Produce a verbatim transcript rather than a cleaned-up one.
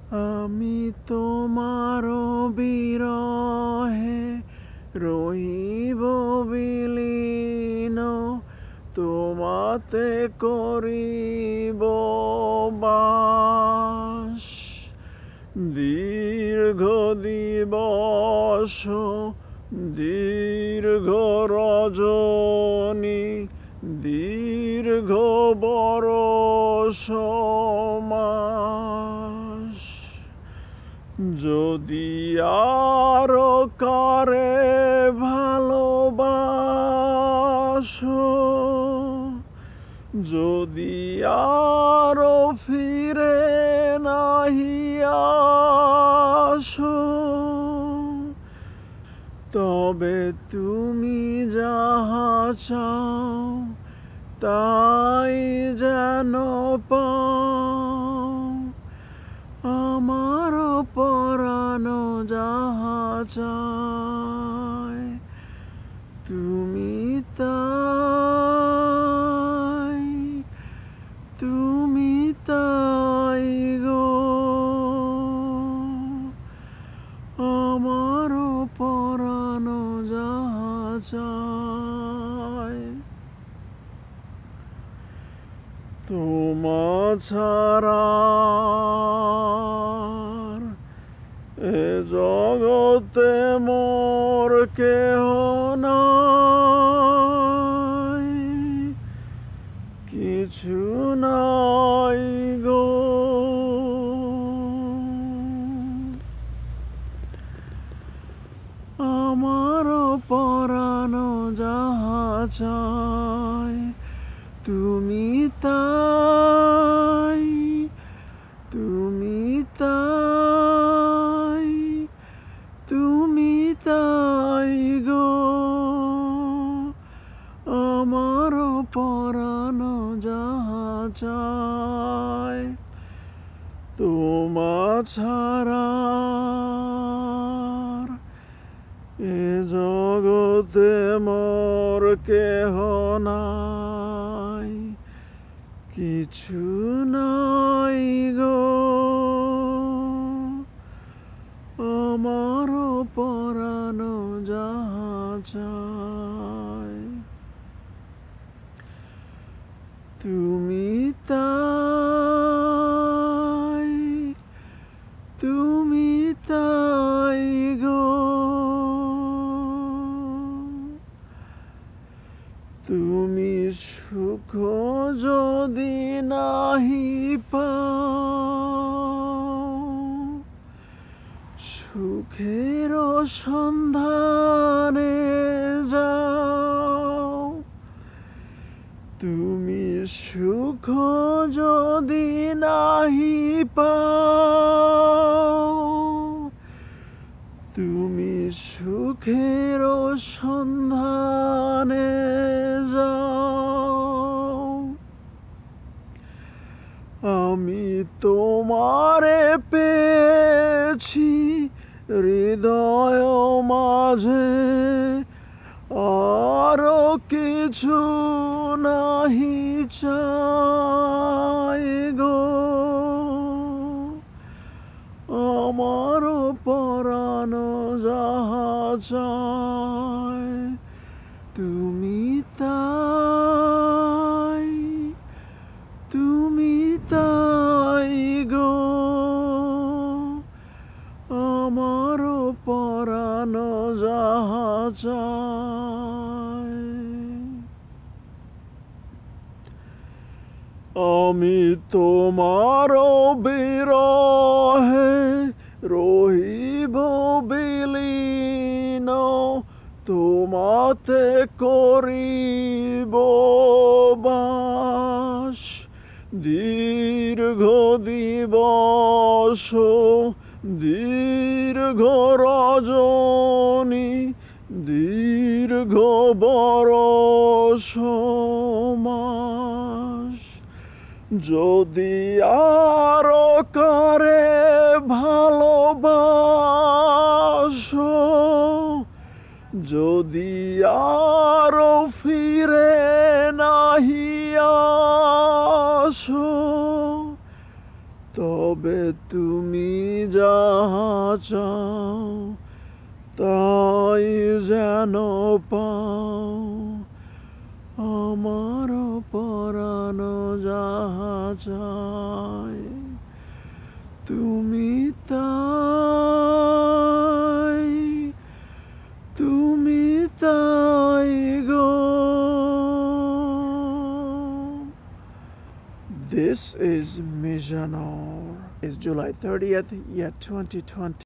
আমি তোমার বিরহে রহিব বিলীন, তোমাতে করিব বাস। দীর্ঘ দিবস দীর্ঘ রজনী দীর্ঘ বরষ মাস, যদি আরো কারে ভালোবাসো, যদি আরো ফিরে নাহি আসো, তবে তুমি যাহা চাও তাই যেন পাও। আমার পরাণ যাহা চায় তুমি তাই, তুমি তাই গো। আমার পরাণ যাহা চায়। তোমা ছাড়া এ জগতে মোর কেহ নাই, কিছু নাই গো। আমার পরাণ যাহা চায় তুমি তাই, তুমি তাই, তুমি তাই গো। আমার পরাণ যাহা চায়। তোমা ছাড়া এ জগতে মোর কেহ নাই, কিছু নাই গো। আমার পরাণ যাহা চায় তুমি তাই, তুমি তাই গো। তুমি সুখ যদি নাহি পাও, সুখের সন্ধানে যাও। তুমি সুখ যদি নাহি পাও, তুমি সুখের সন্ধানে যাও। আমি তোমারে পেয়েছি হৃদয় মাঝে, আরো কিছু নাহি চাই গো। আমার পরাণ যাহা চায় তুমি তাই, তুমি তাই গো। আমার পরাণ যাহা চায়। আমি তোমার বিরহে রহিব বিলীন, তোমাতে করিব বাস। দীর্ঘ দিবস দীর্ঘ রজনী দীর্ঘ বরষ মাস, যদি আরো কারে ভালোবাসো, যদি আরো ফিরে নাহি আসো, তবে তবে তুমি যাহা চাও তাই যেন পাও, আমার পরাণ যাহা চায় তুমি তাই, তুমি তাই গো। This is Mijanur. It's July thirtieth, year twenty twenty.